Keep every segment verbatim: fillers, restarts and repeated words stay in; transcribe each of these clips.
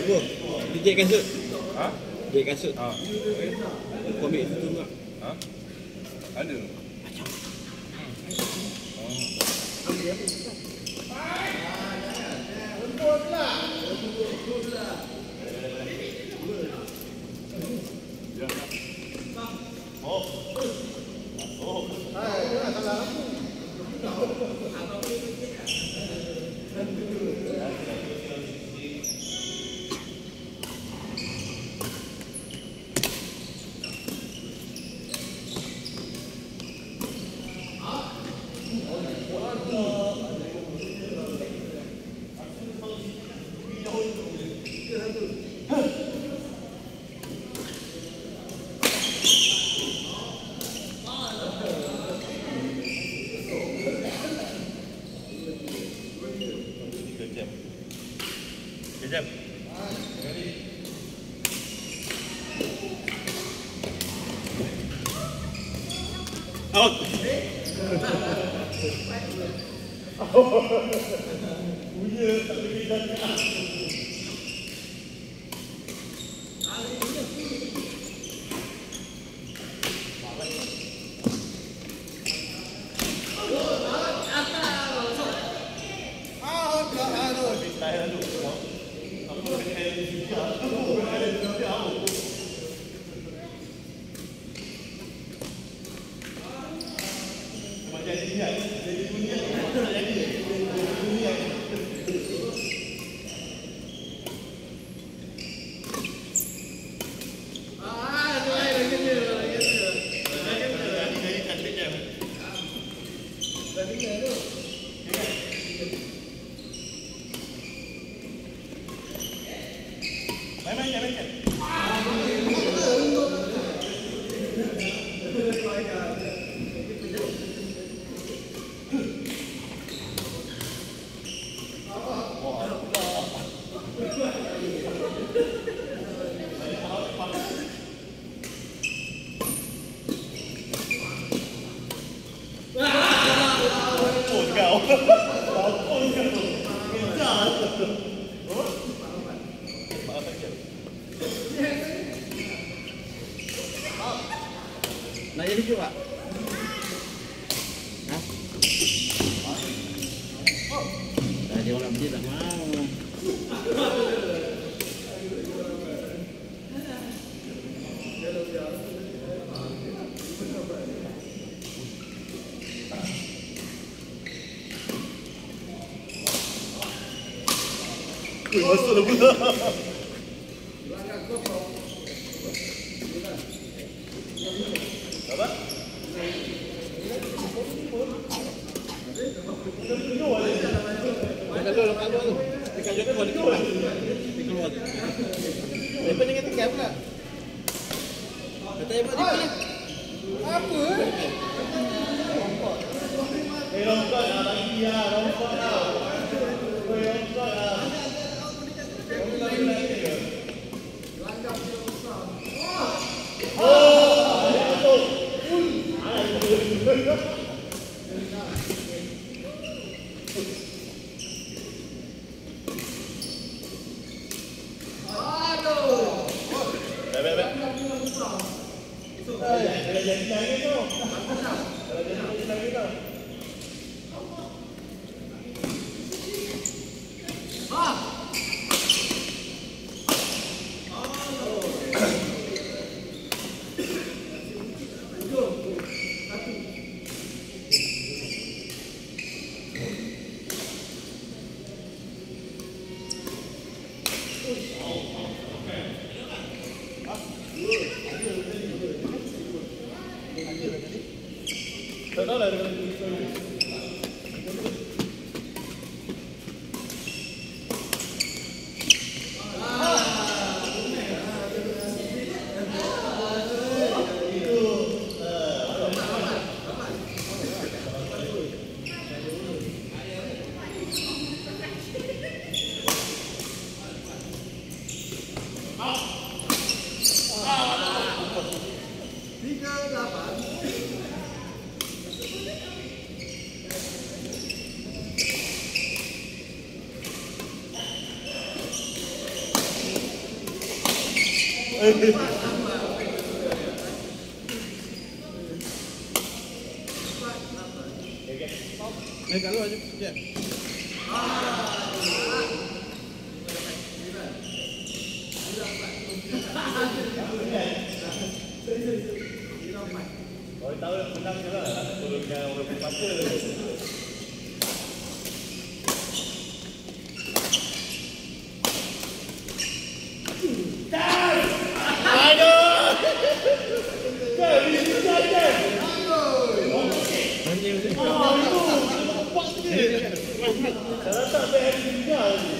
Tunggu. Dia kasut. Ha? Dia kasut. Ha. Aku ambil itu juga. Ha? Ada. Macam. Oh. Ambil apa? Kejap. Out. Punya tak boleh jaga. Nak jadi juga? Hah? Dah dia orang beli tak mau. Ui, masuk dah pula. Apa? Dia kalau lepas tu, dia kalau keluar, dia keluar. Dia keluar. Lepas ni kata kaya pula. Kata hebat dia punya. Apa? Eh, rompot lah lagi lah, rompot lah. Oi, rompot lah. Tak tahu lah dengan Eh, kat luar je. Ya. Orang tahu yang menang je lah. Turunkan orang bermata. Saya tak ada tinggal ni.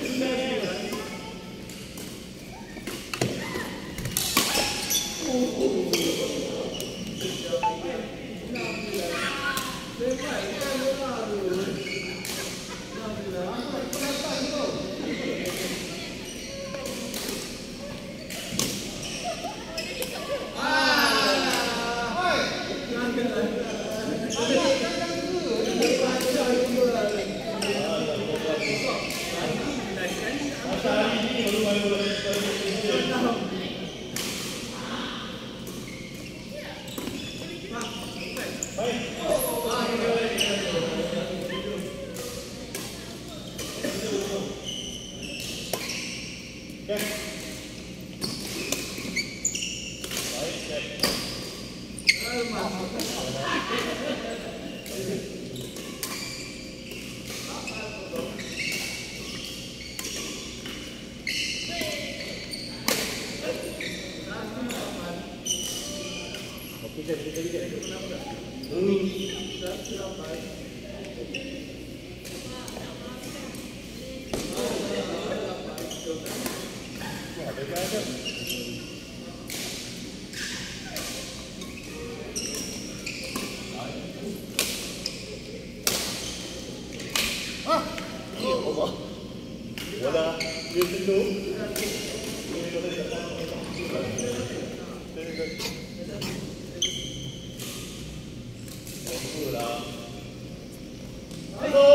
Bola dia tendung. Halo.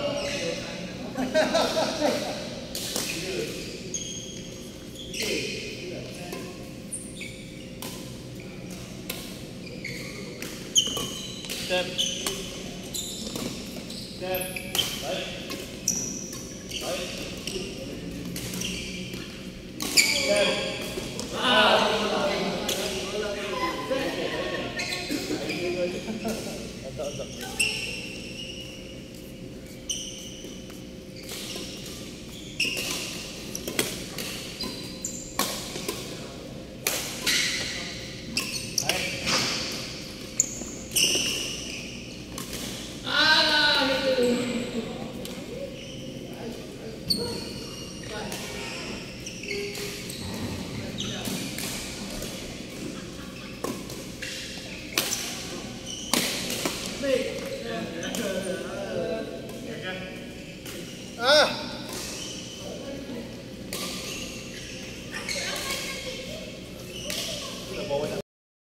Step. Step. Baik. Baik. Step. Ah. Entah, entah. Ah!